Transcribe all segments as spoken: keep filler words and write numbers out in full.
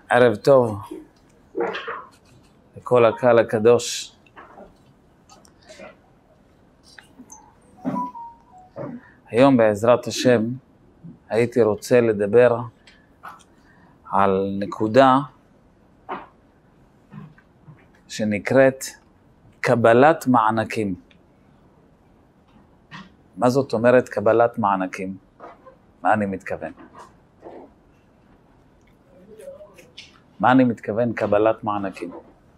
ערב טוב לכל הקהל הקדוש. היום בעזרת השם הייתי רוצה לדבר על נקודה שנקראת קבלת מענקים. מה זאת אומרת קבלת מענקים? מה אני מתכוון? מה אני מתכוון קבלת מענקים?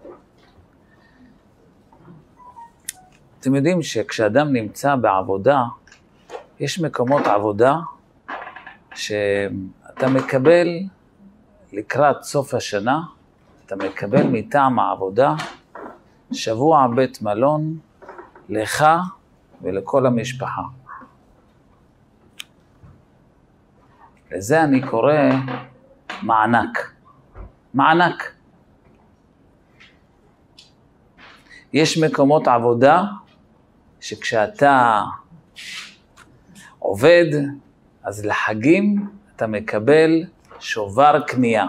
אתם יודעים שכשאדם נמצא בעבודה, יש מקומות עבודה שאתה מקבל לקראת סוף השנה, אתה מקבל מטעם העבודה שבוע בית מלון לך ולכל המשפחה. לזה אני קורא מענק. מענק. יש מקומות עבודה שכשאתה עובד, אז לחגים אתה מקבל שובר קנייה.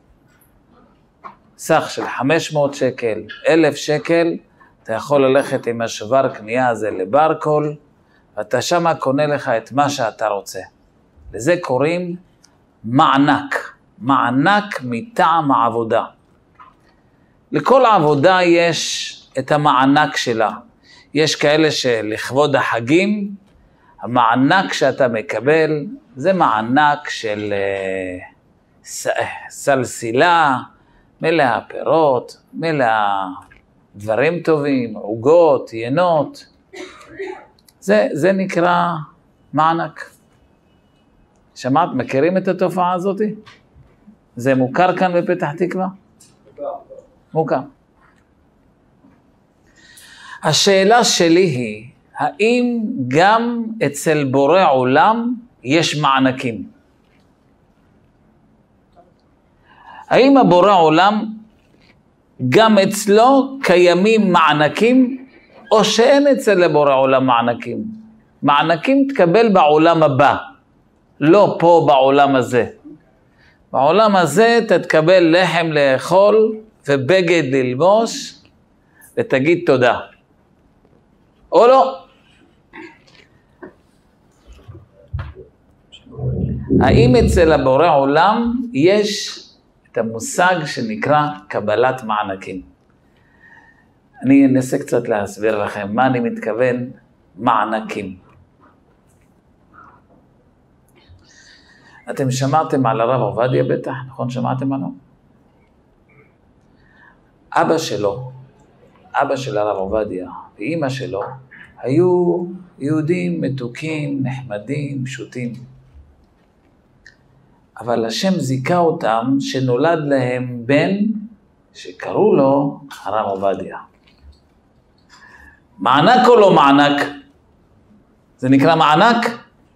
סך של חמש מאות שקל, אלף שקל, אתה יכול ללכת עם השובר קנייה הזה לברקול, ואתה שמה קונה לך את מה שאתה רוצה. לזה קוראים מענק. מענק מטעם העבודה. לכל עבודה יש את המענק שלה. יש כאלה שלכבוד החגים, המענק שאתה מקבל, זה מענק של סלסילה, מלא פירות, מלא דברים טובים, עוגות, ינות. זה, זה נקרא מענק. שמעת, מכירים את התופעה הזאת? זה מוכר כאן בפתח תקווה? מוכר. השאלה שלי היא, האם גם אצל בורא עולם יש מענקים? האם הבורא עולם גם אצלו קיימים מענקים, או שאין אצל הבורא עולם מענקים? מענקים תקבל בעולם הבא, לא פה בעולם הזה. בעולם הזה תתקבל לחם לאכול ובגד ללבוש ותגיד תודה. או לא? האם אצל הבורא עולם יש את המושג שנקרא קבלת מענקים? אני אנסה קצת להסביר לכם מה אני מתכוון מענקים. אתם שמעתם על הרב עובדיה בטח, נכון? שמעתם עליו? אבא שלו, אבא של הרב עובדיה ואמא שלו, היו יהודים מתוקים, נחמדים, פשוטים. אבל השם זיכה אותם שנולד להם בן שקראו לו הרב עובדיה. מענק או לא מענק? זה נקרא מענק?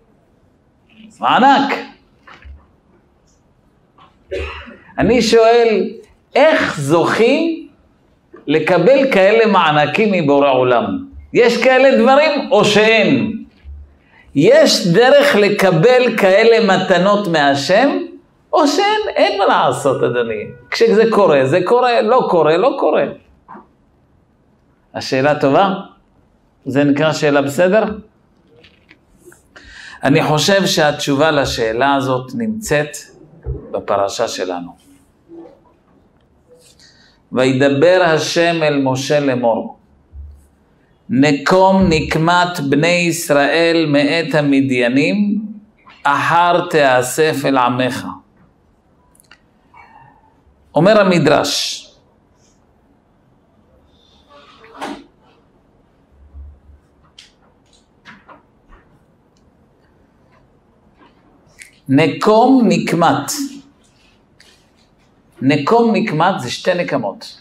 מענק. אני שואל, איך זוכים לקבל כאלה מענקים מבורא עולם? יש כאלה דברים או שאין? יש דרך לקבל כאלה מתנות מהשם, או שאין? אין מה לעשות, אדוני. כשזה קורה, זה קורה, לא קורה, לא קורה. השאלה טובה? זה נקרא שאלה בסדר? אני חושב שהתשובה לשאלה הזאת נמצאת בפרשה שלנו. וידבר השם אל משה לאמור, נקום נקמת בני ישראל מאת המדיינים, אחר תאסף אל עמך. אומר המדרש, נקום נקמת. נקום נקמת זה שתי נקמות.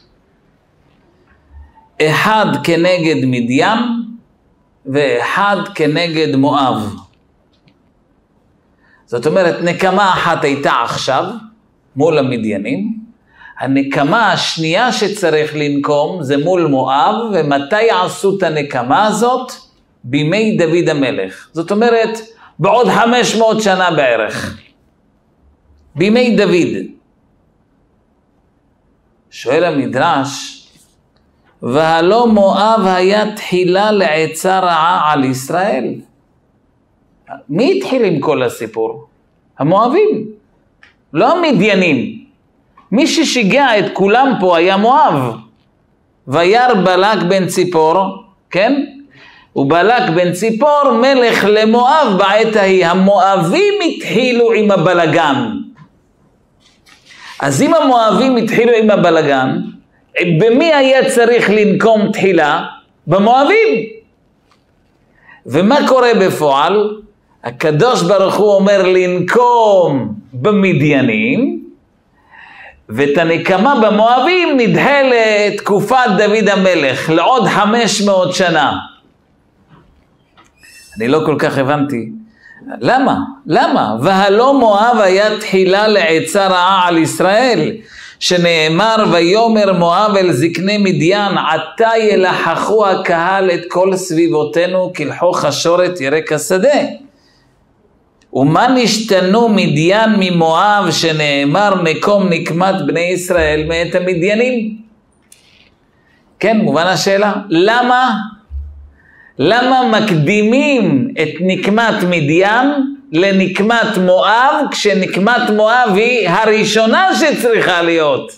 אחד כנגד מדיין ואחד כנגד מואב. זאת אומרת, נקמה אחת הייתה עכשיו מול המדיינים, הנקמה השנייה שצריך לנקום זה מול מואב, ומתי עשו את הנקמה הזאת? בימי דוד המלך. זאת אומרת, בעוד חמש מאות שנה בערך. בימי דוד. שואל המדרש, והלא מואב היה תחילה לעצה רעה על ישראל. מי התחיל עם כל הסיפור? המואבים, לא המדיינים. מי ששיגע את כולם פה היה מואב. וירא בלק בן ציפור, כן? ובלק בן ציפור מלך למואב בעת ההיא. המואבים התחילו עם הבלגן. אז אם המואבים התחילו עם הבלגן, במי היה צריך לנקום תחילה? במואבים. ומה קורה בפועל? הקדוש ברוך הוא אומר לנקום במדיינים, ואת הנקמה במואבים נדחה לתקופת דוד המלך, לעוד חמש מאות שנה. אני לא כל כך הבנתי. למה? למה? והלא מואב היה תחילה לעצה רעה על ישראל, שנאמר ויאמר מואב אל זקני מדיין, עתה ילחכו הקהל את כל סביבותינו כלחו חשורת ירק השדה. ומה נשתנו מדיין ממואב, שנאמר מקום נקמת בני ישראל מאת המדיינים? כן, מובן השאלה. למה? למה מקדימים את נקמת מדיין לנקמת מואב, כשנקמת מואב היא הראשונה שצריכה להיות?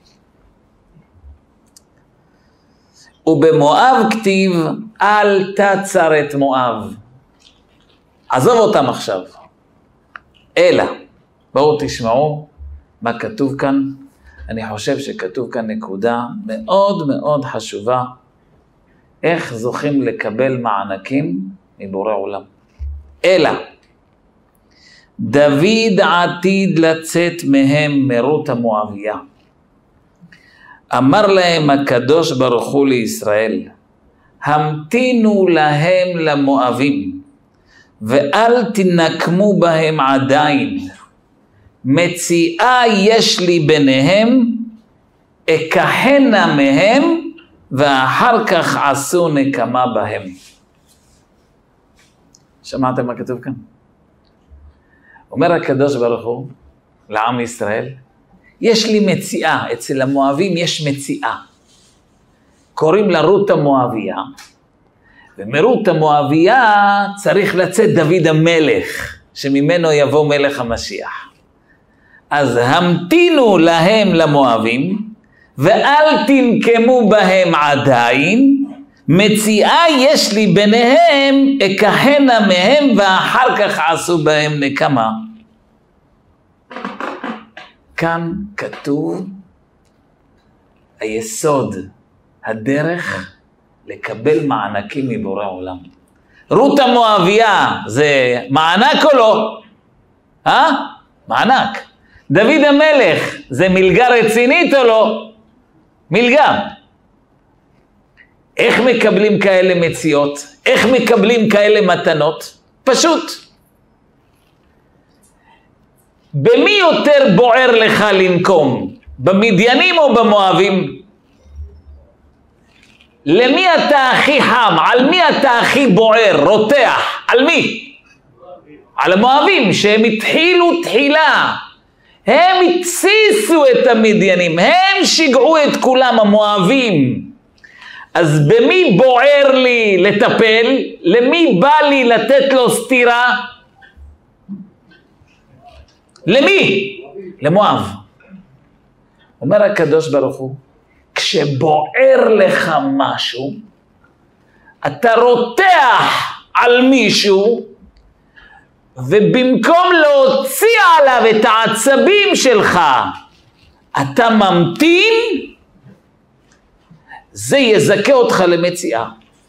ובמואב כתיב, אל תצר את מואב. עזוב אותם עכשיו. אלא, בואו תשמעו מה כתוב כאן. אני חושב שכתוב כאן נקודה מאוד מאוד חשובה, איך זוכים לקבל מענקים מבורא עולם. אלא, דוד עתיד לצאת מהם מרות המואביה. אמר להם הקדוש ברוך הוא לישראל, המתינו להם למואבים, ואל תנקמו בהם עדיין. מציאה יש לי ביניהם, אקחנה מהם, ואחר כך עשו נקמה בהם. שמעתם מה כתוב כאן? אומר הקדוש ברוך הוא לעם ישראל, יש לי מציאה, אצל המואבים יש מציאה. קוראים לה רות המואביה, ומרות המואביה צריך לצאת דוד המלך, שממנו יבוא מלך המשיח. אז המתינו להם למואבים, ואל תנקמו בהם עדיין, מציאה יש לי ביניהם, אקחנה מהם, ואחר כך עשו בהם נקמה. כאן כתוב היסוד, הדרך לקבל מענקים מבורא עולם. רות המואביה זה מענק או לא? אה? מענק. דוד המלך זה מלגה רצינית או לא? מלגה. איך מקבלים כאלה מציאות? איך מקבלים כאלה מתנות? פשוט. במי יותר בוער לך לנקום? במדיינים או במואבים? למי אתה הכי חם? על מי אתה הכי בוער, רותח? על מי? על המואבים, שהם התחילו תחילה. הם התסיסו את המדיינים, הם שיגעו את כולם, המואבים. אז במי בוער לי לטפל? למי בא לי לתת לו סתירה? למי? למואב. אומר הקדוש ברוך הוא, כשבוער לך משהו, אתה רותח על מישהו, ובמקום להוציא עליו את העצבים שלך, אתה ממתין, זה יזכה אותך למציאה.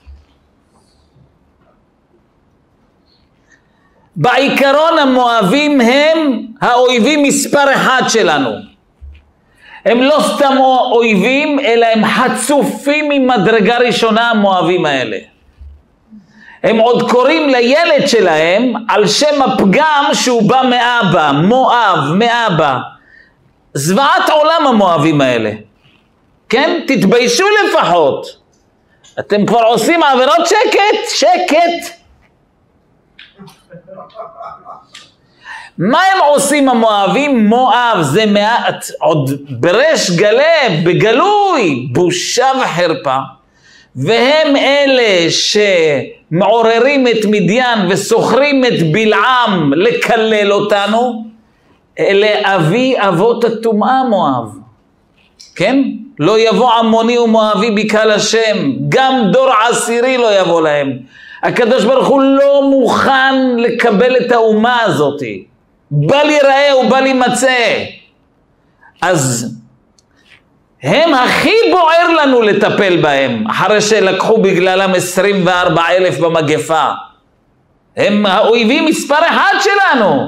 בעיקרון המואבים הם האויבים מספר אחד שלנו. הם לא סתם אויבים, אלא הם חצופים ממדרגה ראשונה, המואבים האלה. הם עוד קוראים לילד שלהם על שם הפגם שהוא בא מאבא, מואב, מאבא. זוועת עולם המואבים האלה. כן? תתביישו לפחות. אתם כבר עושים עבירות שקט, שקט. מה הם עושים המואבים? מואב זה מעט, עוד ברש גלה, בגלוי, בושה וחרפה. והם אלה שמעוררים את מדיין וסוחרים את בלעם לקלל אותנו, אלה אבי אבות הטומאה מואב. כן? לא יבוא עמוני ומואבי בקהל השם, גם דור עשירי לא יבוא להם. הקדוש ברוך הוא לא מוכן לקבל את האומה הזאת. בל ייראה ובל יימצא. אז הם הכי בוער לנו לטפל בהם, אחרי שלקחו בגללם עשרים וארבעה אלף במגפה. הם האויבים מספר אחד שלנו.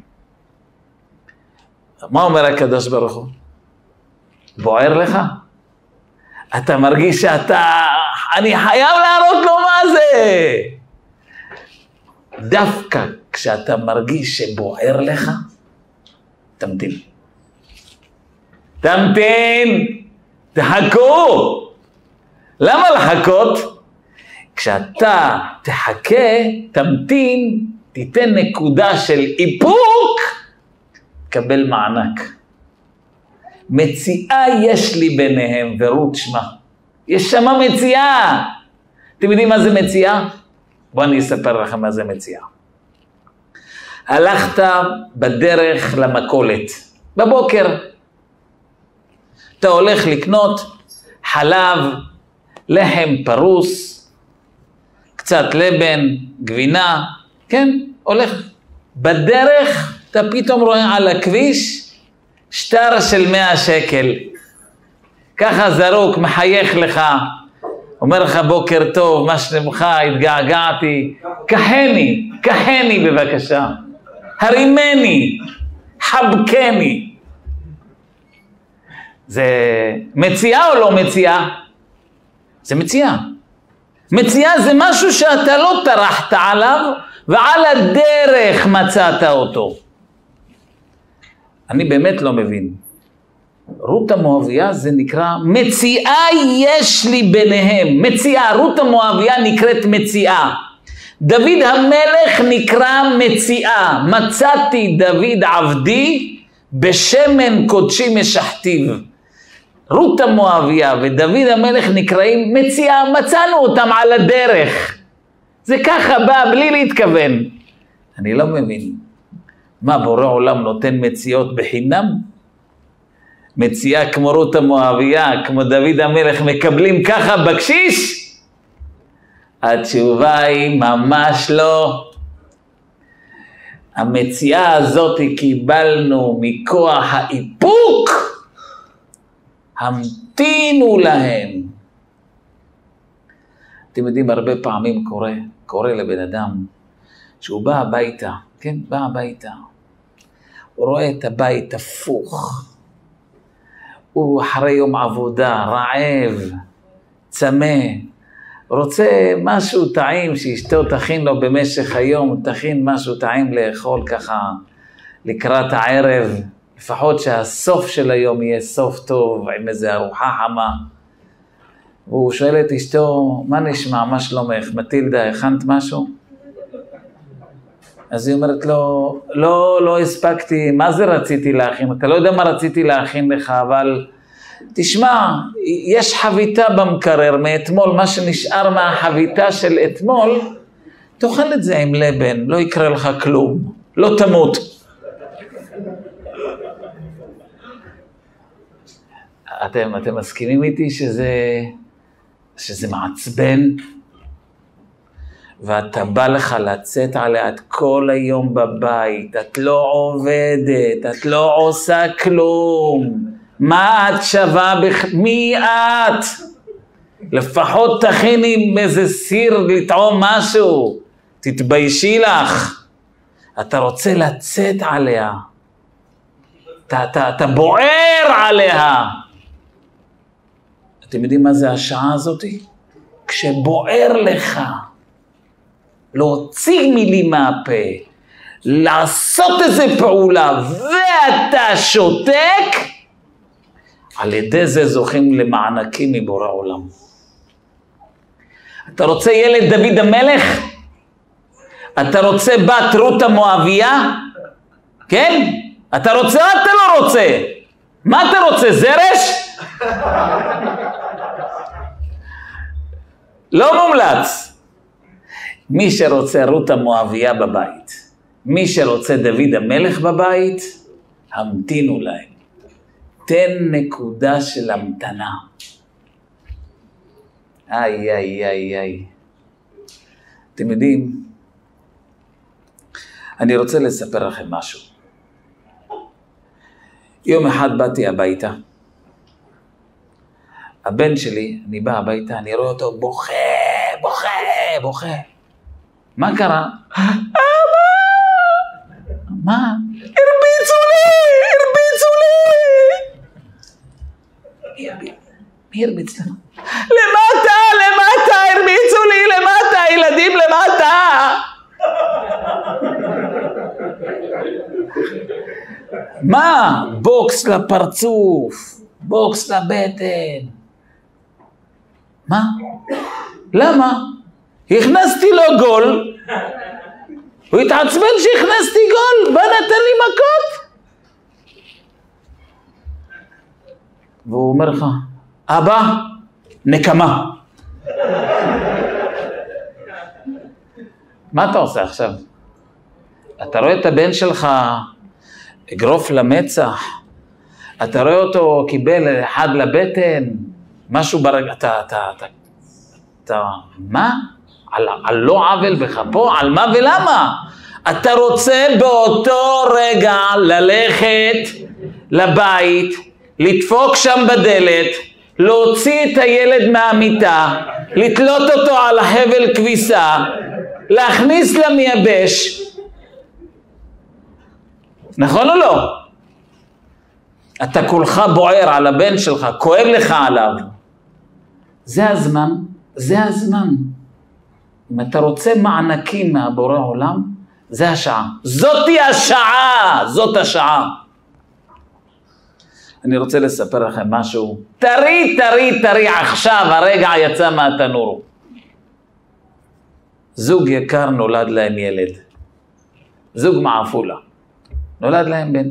מה אומר הקדוש ברוך הוא? בוער לך? אתה מרגיש שאתה, אני חייב להראות לו מה זה. דווקא כשאתה מרגיש שבוער לך, תמתין. תמתין, תחכו. למה לחכות? כשאתה תחכה, תמתין, תיתן נקודה של איפוק, קבל מענק. מציאה יש לי ביניהם, ורות שמה. יש שמה מציאה. אתם יודעים מה זה מציאה? בואו אני אספר לכם מה זה מציאה. הלכת בדרך למכולת, בבוקר. אתה הולך לקנות חלב, לחם פרוס, קצת לבן, גבינה, כן, הולך. בדרך אתה פתאום רואה על הכביש שטר של מאה שקל. ככה זרוק, מחייך לך, אומר לך בוקר טוב, מה שלומך, התגעגעתי, כהני, כהני בבקשה, הרימני, חבקני. זה מציאה או לא מציאה? זה מציאה. מציאה זה משהו שאתה לא טרחת עליו, ועל הדרך מצאת אותו. אני באמת לא מבין. רות המואביה זה נקרא, מציאה יש לי ביניהם. מציאה, רות המואביה נקראת מציאה. דוד המלך נקרא מציאה. מצאתי דוד עבדי, בשמן קודשי משחתיו. רות המואביה ודוד המלך נקראים מציאה, מצאנו אותם על הדרך. זה ככה בא בלי להתכוון. אני לא מבין. מה, בורא עולם נותן מציאות בחינם? מציאה כמו רות המואביה, כמו דוד המלך, מקבלים ככה בקשיש? התשובה היא ממש לא. המציאה הזאת קיבלנו מכוח האיפוק, המתינו להם. אתם יודעים, הרבה פעמים קורה, קורה לבן אדם, שהוא בא הביתה, כן, בא הביתה, הוא רואה את הבית הפוך, הוא אחרי יום עבודה, רעב, צמא, רוצה משהו טעים שאשתו תכין לו במשך היום, תכין משהו טעים לאכול ככה לקראת הערב, לפחות שהסוף של היום יהיה סוף טוב עם איזו ארוחה חמה. והוא שואל את אשתו, מה נשמע, מה שלומך, מטילדה, הכנת משהו? אז היא אומרת לו, לא, לא הספקתי, מה זה רציתי להכין? אתה לא יודע מה רציתי להכין לך, אבל תשמע, יש חביתה במקרר מאתמול, מה שנשאר מהחביתה של אתמול, תאכל את זה עם לבן, לא יקרה לך כלום, לא תמות. אתם, אתם מסכימים איתי שזה, שזה מעצבן? ואתה בא לך לצאת עליה את כל היום בבית, את לא עובדת, את לא עושה כלום. מה את שווה? בח... מי את? לפחות תכיני איזה סיר לטעום משהו. תתביישי לך. אתה רוצה לצאת עליה. אתה, אתה, אתה בוער עליה. אתם יודעים מה זה השעה הזאת? כשבוער לך. להוציא מילים מהפה. לעשות איזה פעולה. ואתה שותק. על ידי זה זוכים למענקים מבורא עולם. אתה רוצה ילד דוד המלך? אתה רוצה בת רות המואביה? כן? אתה רוצה או אתה לא רוצה? מה אתה רוצה, זרש? לא מומלץ. מי שרוצה רות המואביה בבית, מי שרוצה דוד המלך בבית, המתינו להם. תן נקודה של המתנה. איי, איי, איי, איי. אתם יודעים, אני רוצה לספר לכם משהו. יום אחד באתי הביתה. הבן שלי, אני בא הביתה, אני רואה אותו בוכה, בוכה, בוכה. מה קרה? אבא! מה? הרביצו לי! הרביצו לי! מי הרביץ לנו? למטה! למטה! הרביצו לי! למטה! ילדים למטה! מה? בוקס לפרצוף, בוקס לבטן. מה? למה? הכנסתי לו גול, הוא התעצבן שהכנסתי גול, בא נתן לי מכות. והוא אומר לך, אבא, נקמה. מה אתה עושה עכשיו? אתה רואה את הבן שלך אגרוף למצח, אתה רואה אותו קיבל אחד לבטן, משהו ברגע, אתה, אתה, אתה, אתה, מה? על, על לא עוול בכפו, על מה ולמה? אתה רוצה באותו רגע ללכת לבית, לדפוק שם בדלת, להוציא את הילד מהמיטה, לתלות אותו על החבל כביסה, להכניס למייבש, נכון או לא? אתה כולך בוער על הבן שלך, כואב לך עליו. זה הזמן, זה הזמן. אם אתה רוצה מענקים מהבורא עולם, זה השעה. זאתי השעה, זאת השעה. אני רוצה לספר לכם משהו. תרי, תרי, תרי, עכשיו, הרגע יצא מהתנור. זוג יקר נולד להם ילד. זוג מעפולה. נולד להם בן.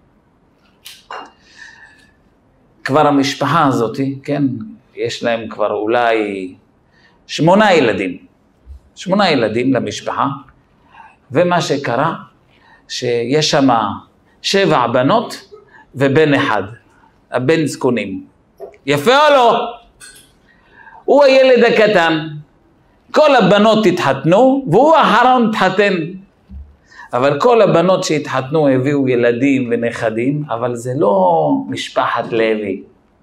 כבר המשפחה הזאת, כן, יש להם כבר אולי שמונה ילדים. שמונה ילדים למשפחה, ומה שקרה, שיש שם שבע בנות ובן אחד, הבן זקונים. יפה או לא? הוא הילד הקטן. כל הבנות התחתנו, והוא האחרון התחתן. אבל כל הבנות שהתחתנו הביאו ילדים ונכדים, אבל זה לא משפחת לוי.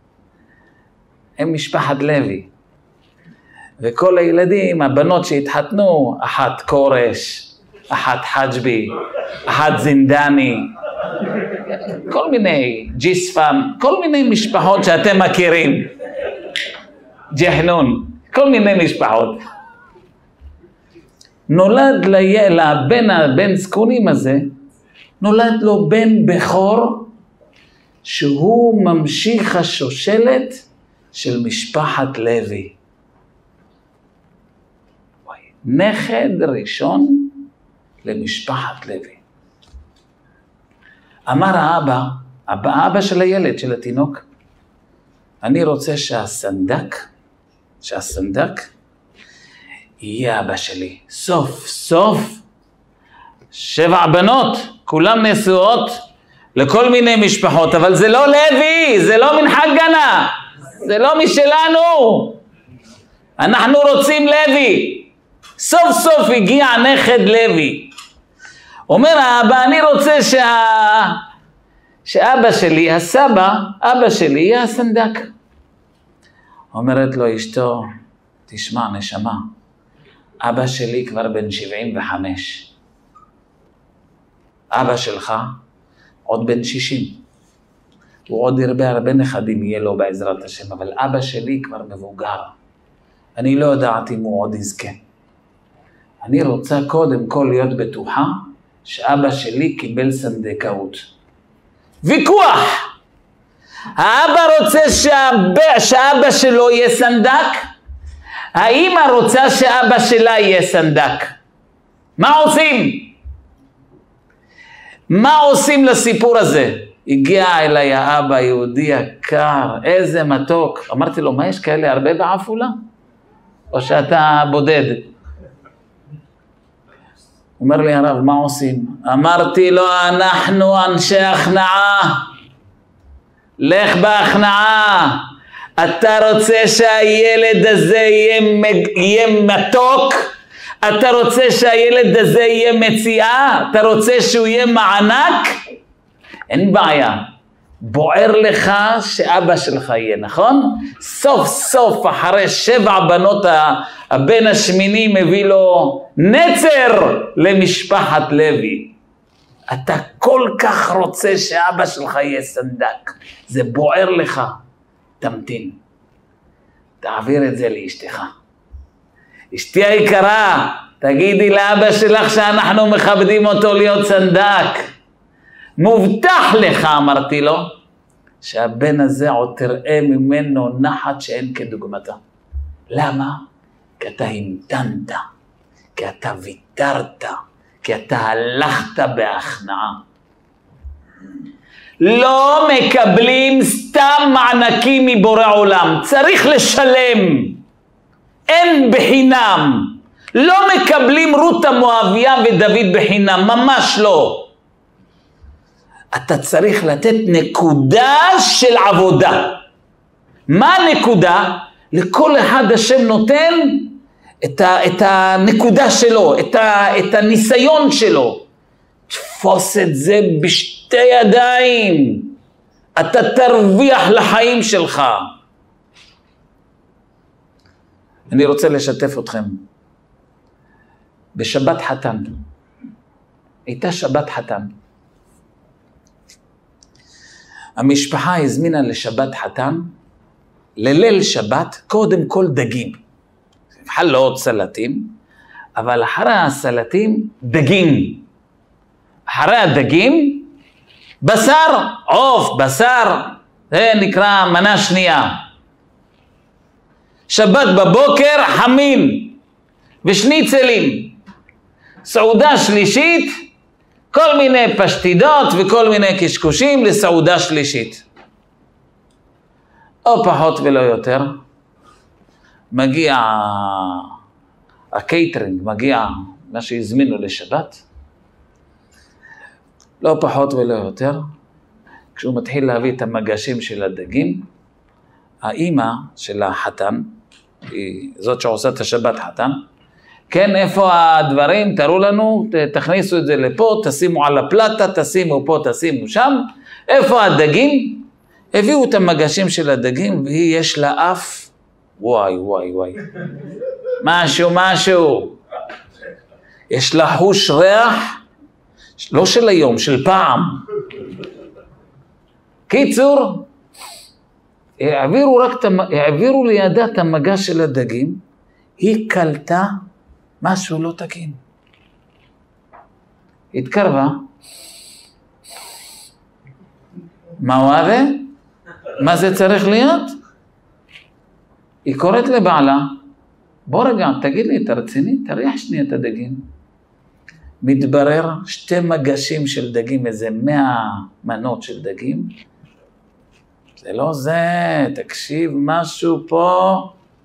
הם משפחת לוי. וכל הילדים, הבנות שהתחתנו, אחת קורש, אחת חג'בי, אחת זינדני, כל מיני, ג'יספם, כל מיני משפחות שאתם מכירים. ג'חנון, כל מיני משפחות. נולד לבן הבן זקונים הזה, נולד לו בן בכור, שהוא ממשיך השושלת של משפחת לוי. נכד ראשון למשפחת לוי. אמר האבא, אבא, אבא של הילד, של התינוק, אני רוצה שהסנדק, שהסנדק יהיה אבא שלי. סוף סוף, שבע בנות, כולם נשואות לכל מיני משפחות, אבל זה לא לוי, זה לא מנחת גנה, זה לא משלנו. אנחנו רוצים לוי. סוף סוף הגיע נכד לוי. אומר האבא, אני רוצה שה... שאבא שלי, הסבא, אבא שלי, יהיה הסנדק. אומרת לו אשתו, תשמע נשמה, אבא שלי כבר בן שבעים וחמש. אבא שלך עוד בן שישים. הוא עוד הרבה הרבה נכדים יהיה לו בעזרת השם, אבל אבא שלי כבר מבוגר. אני לא יודעת אם הוא עוד יזכה. אני רוצה קודם כל להיות בטוחה שאבא שלי קיבל סנדקאות. ויכוח! האבא רוצה שאבא, שאבא שלו יהיה סנדק, האמא רוצה שאבא שלה יהיה סנדק. מה עושים? מה עושים לסיפור הזה? הגיע אליי האבא יהודי יקר, איזה מתוק. אמרתי לו, מה יש כאלה הרבה בעפולה? או שאתה בודד? אומר לי הרב, מה עושים? אמרתי לו, אנחנו אנשי הכנעה. לך בהכנעה. אתה רוצה שהילד הזה יהיה, יהיה מתוק? אתה רוצה שהילד הזה יהיה מציאה? אתה רוצה שהוא יהיה מענק? אין בעיה. בוער לך שאבא שלך יהיה, נכון? סוף סוף אחרי שבע בנות הבן השמיני מביא לו נצר למשפחת לוי. אתה כל כך רוצה שאבא שלך יהיה סנדק. זה בוער לך. תמתין. תעביר את זה לאשתך. אשתי היקרה, תגידי לאבא שלך שאנחנו מכבדים אותו להיות סנדק. מובטח לך, אמרתי לו, שהבן הזה עוד תראה ממנו נחת שאין כדוגמתה. למה? כי אתה המתנת, כי אתה ויתרת, כי אתה הלכת בהכנעה. לא מקבלים סתם מענקים מבורא עולם, צריך לשלם, אין בחינם. לא מקבלים רות המואביה ודוד בחינם, ממש לא. אתה צריך לתת נקודה של עבודה. מה הנקודה? לכל אחד השם נותן את, ה, את הנקודה שלו, את, ה, את הניסיון שלו. תפוס את זה בשתי ידיים. אתה תרוויח לחיים שלך. אני רוצה לשתף אתכם. בשבת חתן. הייתה שבת חתן. המשפחה הזמינה לשבת חתן, לליל שבת, קודם כל דגים. חלות, סלטים, אבל אחרי הסלטים, דגים. אחרי הדגים, בשר, עוף, בשר, זה נקרא מנה שנייה. שבת בבוקר, חמין ושניצלים. סעודה שלישית, כל מיני פשטידות וכל מיני קשקושים לסעודה שלישית. או פחות ולא יותר, מגיע הקייטרינג, מגיע מה שהזמינו לשבת, לא פחות ולא יותר, כשהוא מתחיל להביא את המגשים של הדגים, האמא של החתן, היא זאת שעושה את השבת חתן, כן, איפה הדברים? תראו לנו, תכניסו את זה לפה, תשימו על הפלטה, תשימו פה, תשימו שם. איפה הדגים? הביאו את המגשים של הדגים, והיא יש לה אף, וואי, וואי, וואי. משהו, משהו. יש לה חוש ריח, לא של היום, של פעם. קיצור, העבירו, רק, העבירו לידה את המגש של הדגים, היא קלטה, משהו לא תקין. התקרבה. מה הוא זה? מה זה צריך להיות? היא קוראת לבעלה, בוא רגע, תגיד לי, אתה רציני? תריח שנייה את הדגים. מתברר שתי מגשים של דגים, איזה מאה מנות של דגים. זה לא זה, תקשיב, משהו פה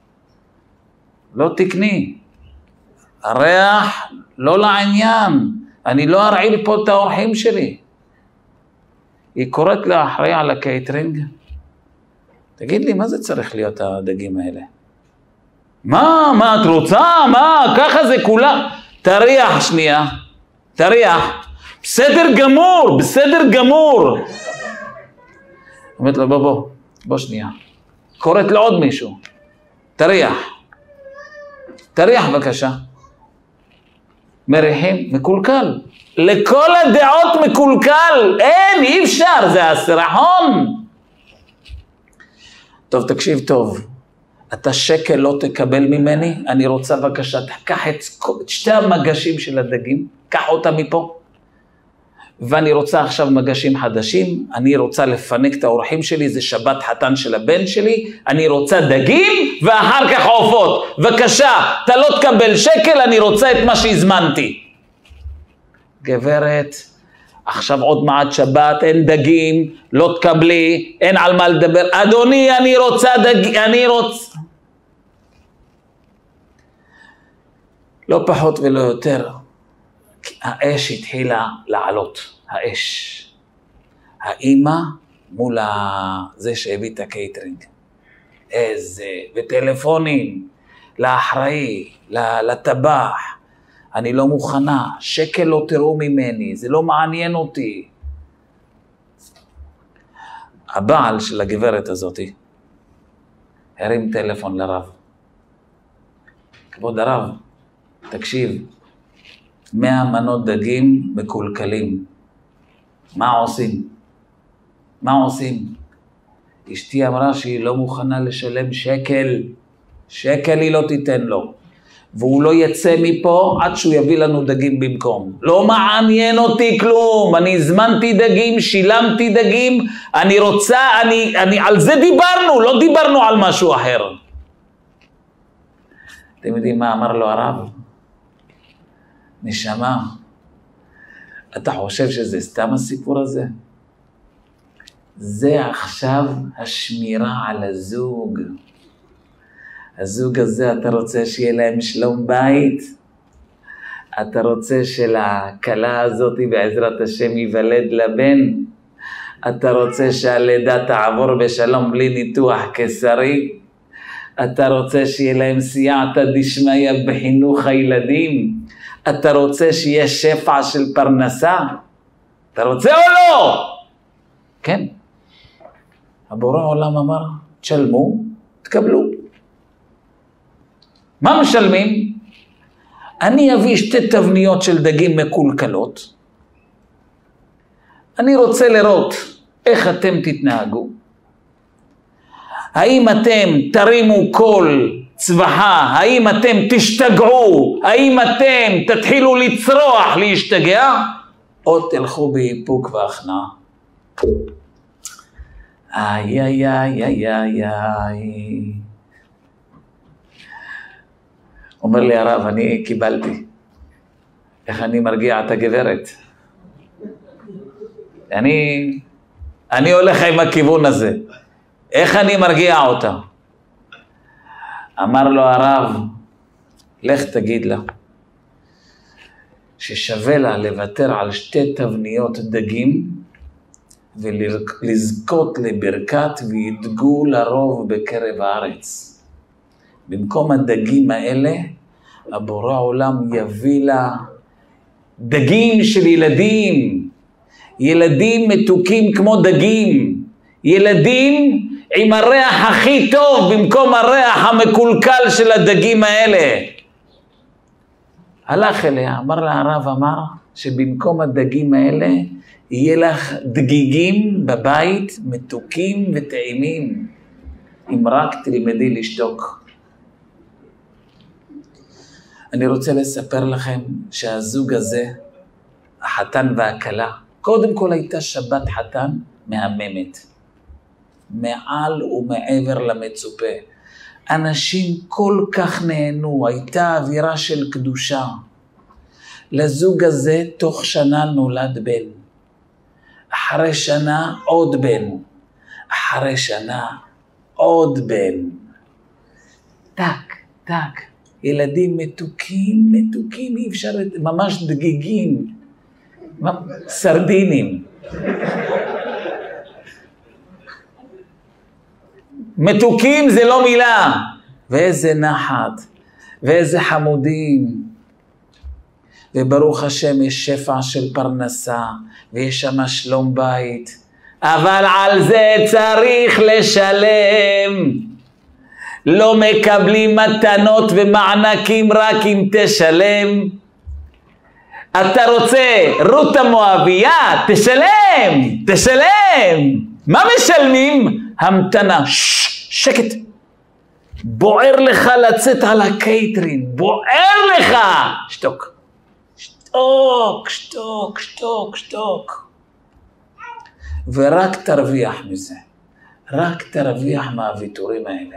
לא תקני. הריח לא לעניין, אני לא ארעיל פה את האורחים שלי. היא קוראת לאחראי על הקייטרינג, תגיד לי, מה זה צריך להיות הדגים האלה? מה, מה את רוצה? מה, ככה זה כולה? תריח שנייה, תריח, בסדר גמור, בסדר גמור. אומרת לו, בוא, בוא, בוא שנייה. קוראת לעוד מישהו, תריח, תריח בבקשה. מריחים, מקולקל. לכל הדעות מקולקל. אין, אי אפשר, זה הסרחון. טוב, תקשיב טוב. אתה שקל לא תקבל ממני, אני רוצה בבקשה, תקח את שתי המגשים של הדגים, קח אותם מפה. ואני רוצה עכשיו מגשים חדשים, אני רוצה לפנק את האורחים שלי, זה שבת חתן של הבן שלי, אני רוצה דגים ואחר כך עופות. בבקשה, אתה לא תקבל שקל, אני רוצה את מה שהזמנתי. גברת, עכשיו עוד מעט שבת, אין דגים, לא תקבלי, אין על מה לדבר. אדוני, אני רוצה דג... אני רוצה... לא פחות ולא יותר, האש התחילה לעלות, האש. האמא מול זה שהביא את הקייטרינג. איזה, וטלפונים, לאחראי, לטבח. אני לא מוכנה, שקל לא תראו ממני, זה לא מעניין אותי. הבעל של הגברת הזאת הרים טלפון לרב. כבוד הרב, תקשיב, מאה מנות דגים מקולקלים. מה עושים? מה עושים? אשתי אמרה שהיא לא מוכנה לשלם שקל. שקל היא לא תיתן לו. והוא לא יצא מפה עד שהוא יביא לנו דגים במקום. לא מעניין אותי כלום. אני הזמנתי דגים, שילמתי דגים. אני רוצה, אני, אני, על זה דיברנו, לא דיברנו על משהו אחר. אתם יודעים מה אמר לו הרב? נשמה, אתה חושב שזה סתם הסיפור הזה? זה עכשיו השמירה על הזוג. הזוג הזה, אתה רוצה שיהיה להם שלום בית? אתה רוצה שלכלה הזאת בעזרת השם ייוולד לבן? אתה רוצה שהלידה תעבור בשלום בלי ניתוח קיסרי? אתה רוצה שיהיה להם סייעתא דשמיא בחינוך הילדים? אתה רוצה שיהיה שפע של פרנסה? אתה רוצה או לא? כן. הבורא העולם אמר, תשלמו, תקבלו. מה משלמים? אני אביא שתי תבניות של דגים מקולקלות. אני רוצה לראות איך אתם תתנהגו. האם אתם תרימו קול צבחה? האם אתם תשתגעו? האם אתם תתחילו לצרוח, להשתגע? או תלכו באיפוק והכנעה? איי, איי, איי, איי, איי, איי. אומר לי הרב, אני קיבלתי. איך אני מרגיע את הגברת? אני, אני הולך עם הכיוון הזה. איך אני מרגיע אותה? אמר לו הרב, לך תגיד לה, ששווה לה לוותר על שתי תבניות דגים, ולזכות לברכת וידגו לרוב בקרב הארץ. במקום הדגים האלה, הבורא העולם יביא לה דגים של ילדים, ילדים מתוקים כמו דגים, ילדים עם הריח הכי טוב במקום הריח המקולקל של הדגים האלה. הלך אליה, אמר לה הרב, אמר שבמקום הדגים האלה, יהיה לך דגיגים בבית מתוקים וטעימים, אם רק תלמדי לשתוק. אני רוצה לספר לכם שהזוג הזה, החתן והכלה, קודם כל הייתה שבת חתן מהממת, מעל ומעבר למצופה. אנשים כל כך נהנו, הייתה אווירה של קדושה. לזוג הזה תוך שנה נולד בן. אחרי שנה עוד בן. אחרי שנה עוד בן. טק, טק. ילדים מתוקים, מתוקים, אי אפשר, ממש דגיגים. סרדינים. מתוקים זה לא מילה. ואיזה נחת, ואיזה חמודים. וברוך השם יש שפע של פרנסה, ויש שם שלום בית. אבל על זה צריך לשלם. לא מקבלים מתנות ומענקים רק אם תשלם. אתה רוצה רות המואביה, תשלם, תשלם. מה משלמים? המתנה, ש, שקט. בוער לך לצאת על הקייטרין, בוער לך. שתוק, שתוק, שתוק, שתוק, שתוק. ורק תרוויח מזה, רק תרוויח מהוויתורים האלה.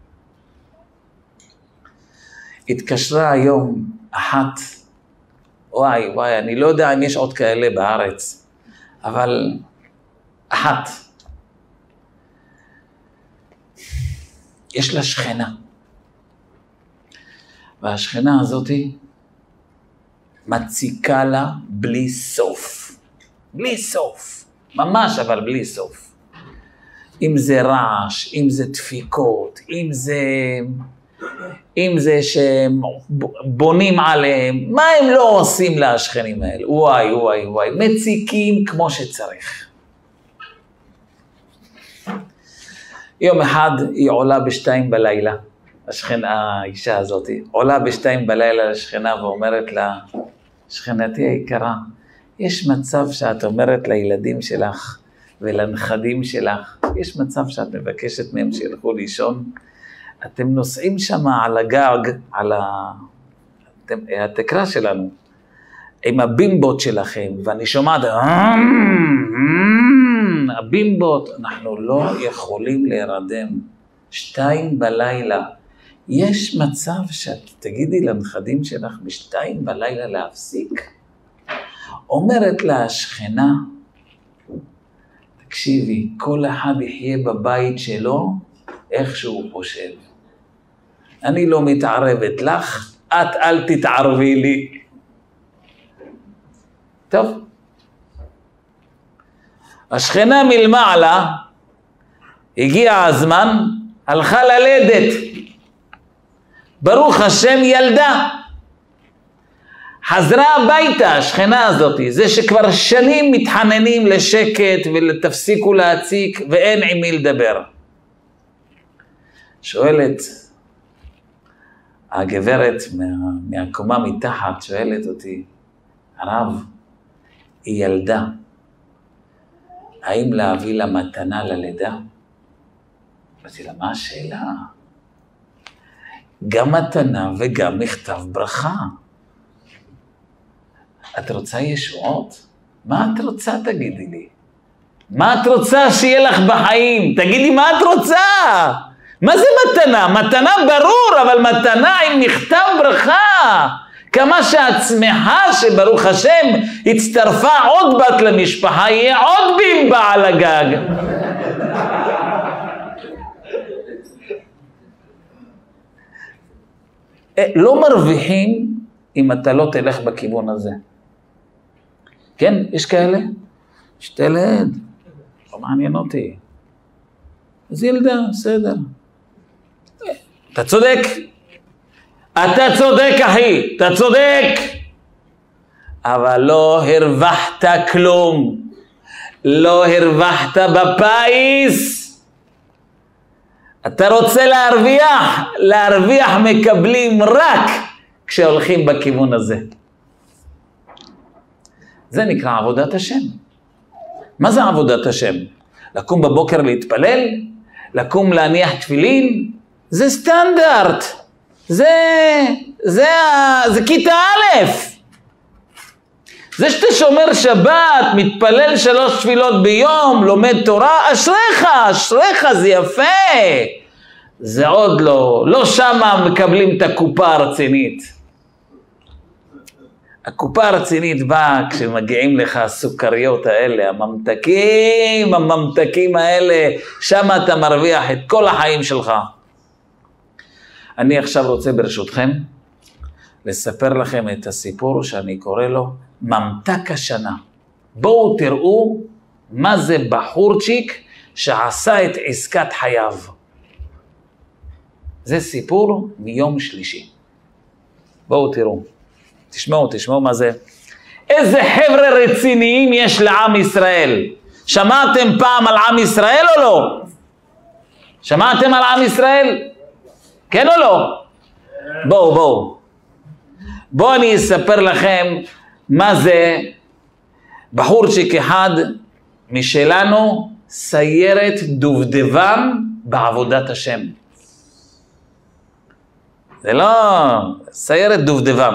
התקשרה היום אחת, וואי, וואי, אני לא יודע אם יש עוד כאלה בארץ, אבל אחת. יש לה שכנה. והשכנה הזאת מציקה לה בלי סוף. בלי סוף. ממש, אבל בלי סוף. אם זה רעש, אם זה דפיקות, אם זה... אם זה שבונים עליהם, מה הם לא עושים להשכנים האלה? וואי, וואי, וואי, מציקים כמו שצריך. יום אחד היא עולה בשתיים בלילה, השכנה, האישה הזאת, עולה בשתיים בלילה לשכנה ואומרת לה, שכנתי היקרה, יש מצב שאת אומרת לילדים שלך ולנכדים שלך, יש מצב שאת מבקשת מהם שילכו לישון, אתם נוסעים שם על הגג, על התקרה שלנו, עם הבימבות שלכם, ואני שומעת, הבימבות, אנחנו לא יכולים להירדם, שתיים בלילה, יש מצב שאת תגידי לנכדים שלך בשתיים בלילה להפסיק? אומרת לה השכנה, תקשיבי, כל אחד יחיה בבית שלו, איך שהוא חושב. אני לא מתערבת לך, את אל תתערבי לי. טוב. השכנה מלמעלה, הגיע הזמן, הלכה ללדת. ברוך השם ילדה. חזרה הביתה, השכנה הזאת, זה שכבר שנים מתחננים לשקט ולתפסיקו להציק ואין עם מי לדבר. שואלת, הגברת מה, מהקומה מתחת שואלת אותי, הרב, היא ילדה, האם להביא לה מתנה ללידה? אמרתי לה, מה השאלה? גם מתנה וגם מכתב ברכה. את רוצה ישועות? מה את רוצה תגידי לי? מה את רוצה שיהיה לך בחיים? תגידי מה את רוצה? מה זה מתנה? מתנה ברור, אבל מתנה עם מכתב ברכה. כמה שאת שמחה שברוך השם הצטרפה עוד בת למשפחה, יהיה עוד בימבה על הגג. לא מרוויחים אם אתה לא תלך בכיוון הזה. כן, יש כאלה? יש תלד, לא מעניין אותי. אז ילדה, בסדר. אתה צודק. אתה צודק, אחי, אתה צודק. אבל לא הרווחת כלום. לא הרווחת בפייס. אתה רוצה להרוויח, להרוויח מקבלים רק כשהולכים בכיוון הזה. זה נקרא עבודת השם. מה זה עבודת השם? לקום בבוקר להתפלל? לקום להניח תפילין? זה סטנדרט. זה, זה, זה כיתה א'. זה שאתה שומר שבת, מתפלל שלוש תפילות ביום, לומד תורה, אשריך, אשריך, זה יפה. זה עוד לא, לא שמה מקבלים את הקופה הרצינית. הקופה הרצינית באה כשמגיעים לך הסוכריות האלה, הממתקים, הממתקים האלה, שמה אתה מרוויח את כל החיים שלך. אני עכשיו רוצה ברשותכם לספר לכם את הסיפור שאני קורא לו ממתק השנה. בואו תראו מה זה בחורצ'יק שעשה את עסקת חייו. זה סיפור מיום שלישי. בואו תראו. תשמעו, תשמעו מה זה. איזה חבר'ה רציניים יש לעם ישראל. שמעתם פעם על עם ישראל או לא? שמעתם על עם ישראל? כן או לא? בואו, בואו. בואו אני אספר לכם מה זה בחורצ'יק אחד משלנו, סיירת דובדבן בעבודת השם. זה לא סיירת דובדבן.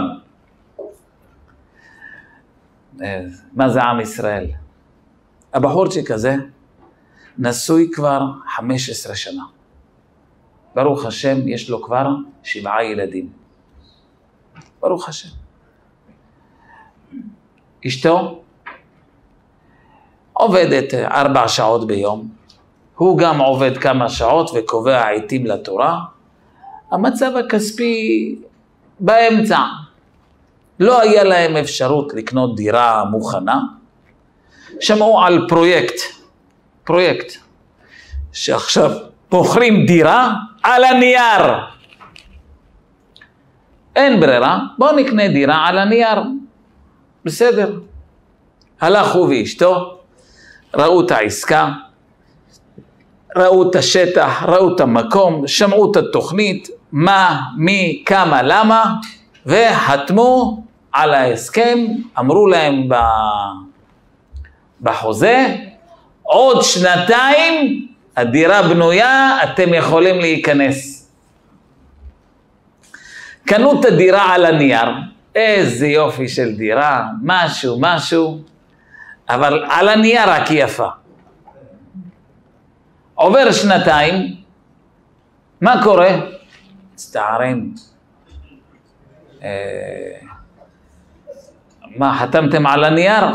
מה זה עם ישראל? הבחורצ'יק הזה נשוי כבר חמש עשרה שנה. ברוך השם, יש לו כבר שבעה ילדים. ברוך השם. אשתו עובדת ארבע שעות ביום, הוא גם עובד כמה שעות וקובע עיתים לתורה, המצב הכספי באמצע. לא היה להם אפשרות לקנות דירה מוכנה, שמעו על פרויקט, פרויקט, שעכשיו מוכרים דירה על הנייר. אין ברירה, בואו נקנה דירה על הנייר. בסדר. הלכו ואשתו, ראו את העסקה, ראו את השטח, ראו את המקום, שמעו את התוכנית, מה, מי, כמה, למה, וחתמו על ההסכם, אמרו להם בחוזה, עוד שנתיים הדירה בנויה, אתם יכולים להיכנס. קנו את הדירה על הנייר, איזה יופי של דירה, משהו, משהו, אבל על הנייר רק יפה. עובר שנתיים, מה קורה? מצטערים. אה, מה, חתמתם על הנייר?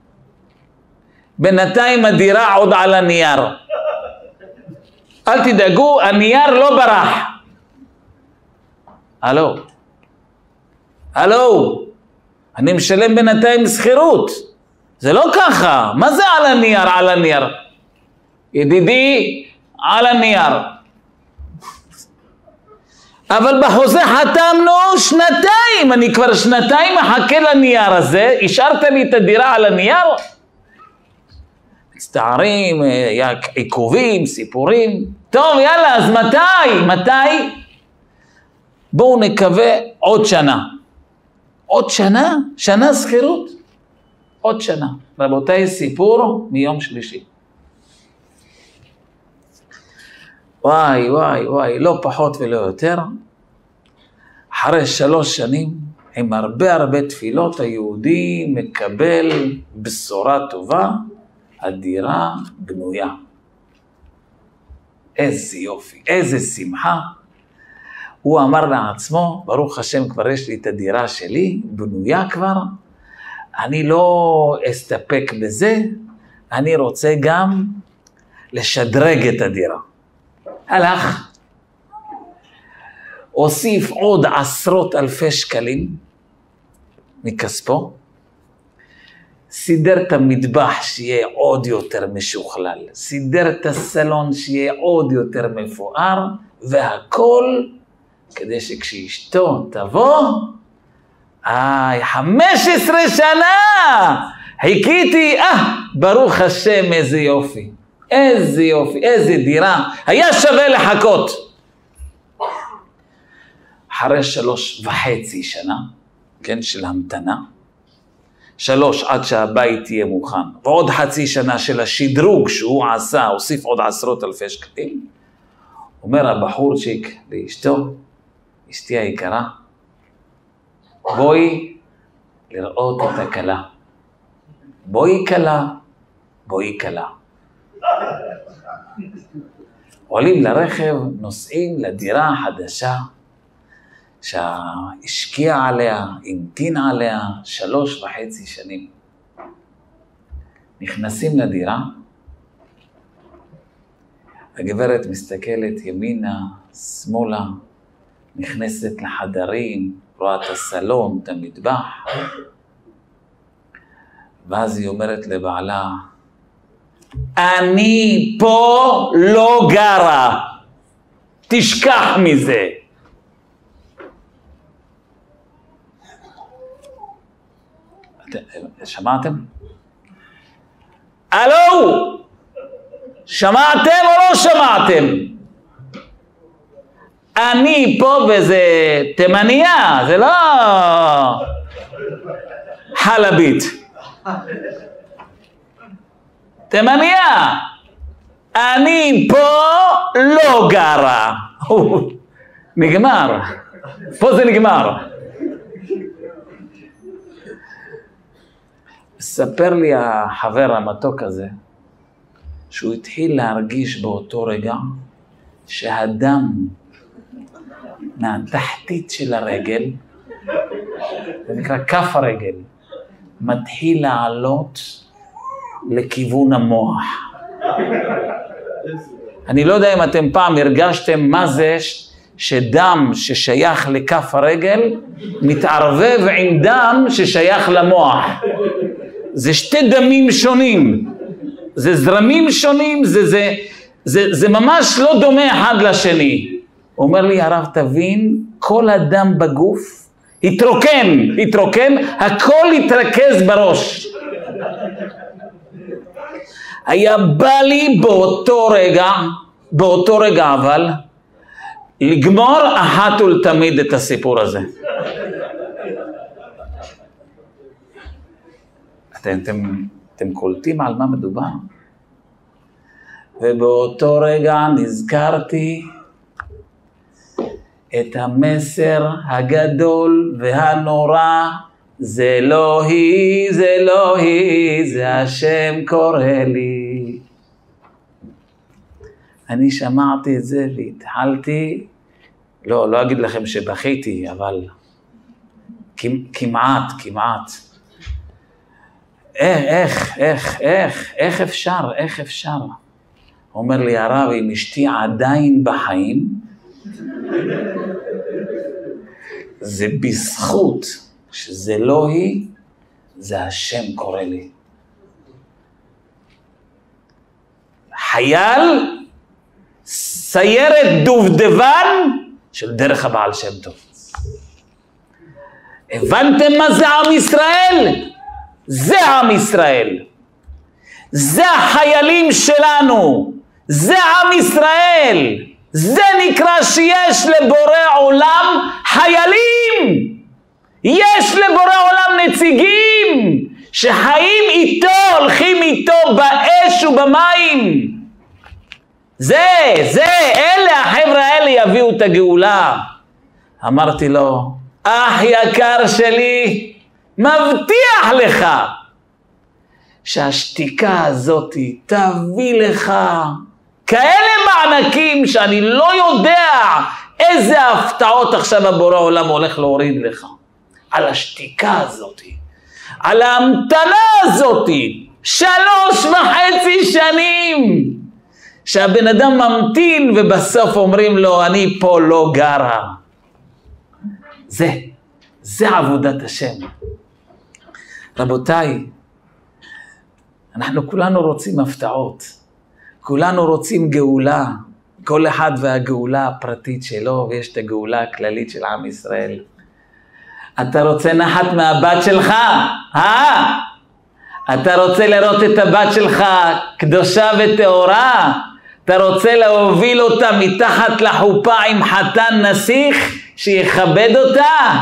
בינתיים הדירה עוד על הנייר. אל תדאגו, הנייר לא ברח. הלו, הלו, אני משלם בינתיים שכירות. זה לא ככה, מה זה על הנייר, על הנייר? ידידי, על הנייר. אבל בחוזה חתמנו שנתיים, אני כבר שנתיים מחכה לנייר הזה, השארת לי את הדירה על הנייר? מצטערים, עיכובים, סיפורים. טוב, יאללה, אז מתי? מתי? בואו נקווה עוד שנה. עוד שנה? שנה שכירות? עוד שנה. רבותיי, סיפור מיום שלישי. וואי, וואי, וואי, לא פחות ולא יותר. אחרי שלוש שנים, עם הרבה הרבה תפילות, היהודי מקבל בשורה טובה, הדירה בנויה. איזה יופי, איזה שמחה. הוא אמר לעצמו, ברוך השם, כבר יש לי את הדירה שלי, בנויה כבר, אני לא אסתפק בזה, אני רוצה גם לשדרג את הדירה. הלך, הוסיף עוד עשרות אלפי שקלים מכספו, סידר את המטבח שיהיה עוד יותר משוכלל, סידר את הסלון שיהיה עוד יותר מפואר, והכל כדי שכשאשתו תבוא, איי, חמש עשרה שנה, חיכיתי, אה, ברוך השם, איזה יופי, איזה יופי, איזה דירה, היה שווה לחכות. אחרי שלוש וחצי שנה, כן, של המתנה, שלוש עד שהבית תהיה מוכן, ועוד חצי שנה של השדרוג שהוא עשה, הוסיף עוד עשרות אלפי שקלים, אומר הבחורצ'יק לאשתו, אשתי היקרה, בואי לראות את הכלה. בואי כלה, בואי כלה. עולים לרכב, נוסעים לדירה החדשה, שהשקיע עליה, המתין עליה שלוש וחצי שנים. נכנסים לדירה, הגברת מסתכלת ימינה, שמאלה, נכנסת לחדרים, רואה את הסלון, את המטבח, ואז היא אומרת לבעלה, אני פה לא גרה, תשכח מזה. שמעתם? הלו, שמעתם או לא שמעתם? אני פה וזה תימניה, זה לא חלבית. תימניה, אני פה לא גרה. נגמר, פה זה נגמר. ספר לי החבר המתוק הזה, שהוא התחיל להרגיש באותו רגע שהדם מהתחתית של הרגל, זה נקרא כף הרגל, מתחיל לעלות לכיוון המוח. אני לא יודע אם אתם פעם הרגשתם מה זה שדם ששייך לכף הרגל מתערבב עם דם ששייך למוח. זה שתי דמים שונים, זה זרמים שונים, זה, זה, זה, זה ממש לא דומה אחד לשני. הוא אומר לי, הרב תבין, כל הדם בגוף התרוקן, התרוקן, הכל התרכז בראש. היה בא לי באותו רגע, באותו רגע אבל, לגמור אחת ולתמיד את הסיפור הזה. אתם, אתם, אתם קולטים על מה מדובר? ובאותו רגע נזכרתי את המסר הגדול והנורא, זה לא היא, זה לא היא, זה השם קורא לי. אני שמעתי את זה והתחלתי, לא, לא אגיד לכם שבכיתי, אבל כמעט, כמעט. איך, איך, איך, איך, איך אפשר, איך אפשר? אומר לי הרב, אם אשתי עדיין בחיים, זה בזכות שזה לא היא, זה השם קורא לי. חייל, סיירת דובדבן של דרך הבעל שם טוב. הבנתם מה זה עם ישראל? זה עם ישראל. זה החיילים שלנו. זה עם ישראל. זה נקרא שיש לבורא עולם חיילים. יש לבורא עולם נציגים שחיים איתו, הולכים איתו באש ובמים. זה, זה, אלה, החבר'ה האלה יביאו את הגאולה. אמרתי לו, אח יקר שלי, מבטיח לך שהשתיקה הזאת תביא לך כאלה מענקים שאני לא יודע איזה הפתעות עכשיו הבורא עולם הולך להוריד לך. על השתיקה הזאת, על ההמתנה הזאת, שלוש וחצי שנים, שהבן אדם ממתין ובסוף אומרים לו, אני פה לא גרה. זה, זה עבודת השם. רבותיי, אנחנו כולנו רוצים הפתעות, כולנו רוצים גאולה, כל אחד והגאולה הפרטית שלו, ויש את הגאולה הכללית של עם ישראל. אתה רוצה נחת מהבת שלך? אה? אתה רוצה לראות את הבת שלך קדושה וטהורה? אתה רוצה להוביל אותה מתחת לחופה עם חתן נסיך שיכבד אותה?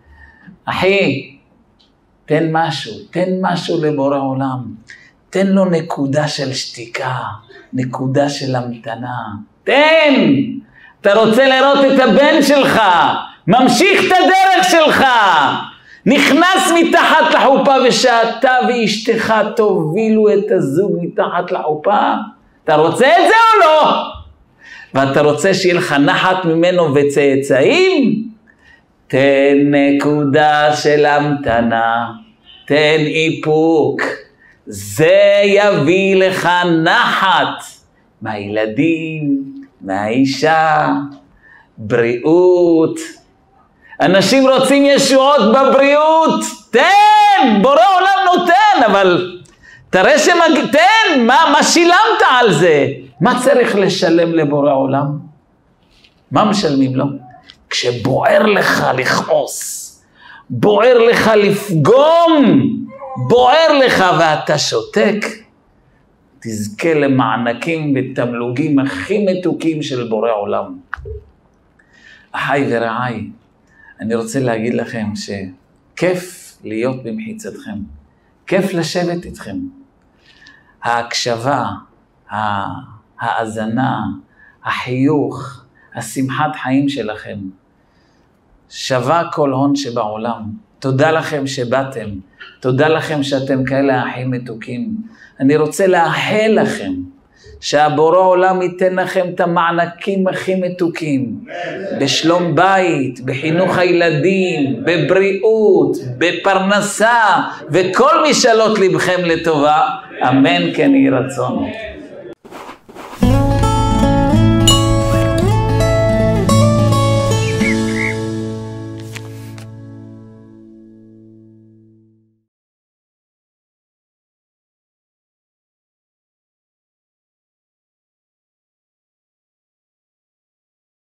אחי, תן משהו, תן משהו לבורא עולם. תן לו נקודה של שתיקה, נקודה של המתנה. תן! אתה רוצה לראות את הבן שלך, ממשיך את הדרך שלך, נכנס מתחת לחופה ושאתה ואשתך תובילו את הזוג מתחת לחופה. אתה רוצה את זה או לא? ואתה רוצה שיהיה לך נחת ממנו וצאצאים? תן נקודה של המתנה, תן איפוק, זה יביא לך נחת מהילדים, מהאישה, בריאות. אנשים רוצים ישועות בבריאות, תן, בורא עולם נותן, אבל תראה שמג... תן, מה, מה שילמת על זה? מה צריך לשלם לבורא עולם? מה משלמים לו? כשבוער לך לכעוס, בוער לך לפגום, בוער לך ואתה שותק, תזכה למענקים ותמלוגים הכי מתוקים של בורא עולם. אחי ורעי, אני רוצה להגיד לכם שכיף להיות במחיצתכם, כיף לשבת איתכם. ההקשבה, ההאזנה, החיוך, השמחת חיים שלכם, שווה כל הון שבעולם. תודה לכם שבאתם, תודה לכם שאתם כאלה אחים מתוקים. אני רוצה לאחל לכם שהבורא עולם ייתן לכם את המענקים הכי מתוקים, בשלום בית, בחינוך הילדים, בבריאות, בפרנסה, וכל משאלות לבכם לטובה, אמן כן יהי רצון.